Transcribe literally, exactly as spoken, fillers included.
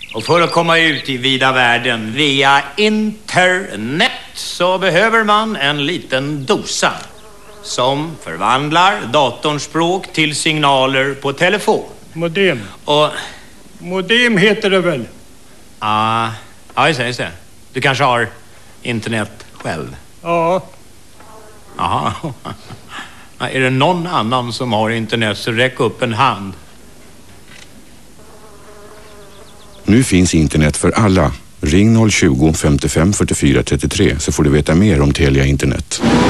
Och för att komma ut i vida världen via internet så behöver man en liten dosa som förvandlar datorns språk till signaler på telefon. Modem. Och... Modem heter det väl? Ah, ja, just det, just det. Du kanske har internet själv? Ja. Jaha. Är det någon annan som har internet så räck upp en hand. Nu finns internet för alla. Ring noll tjugo, femtiofem, fyrtiofyra, trettiotre så får du veta mer om Telia Internet.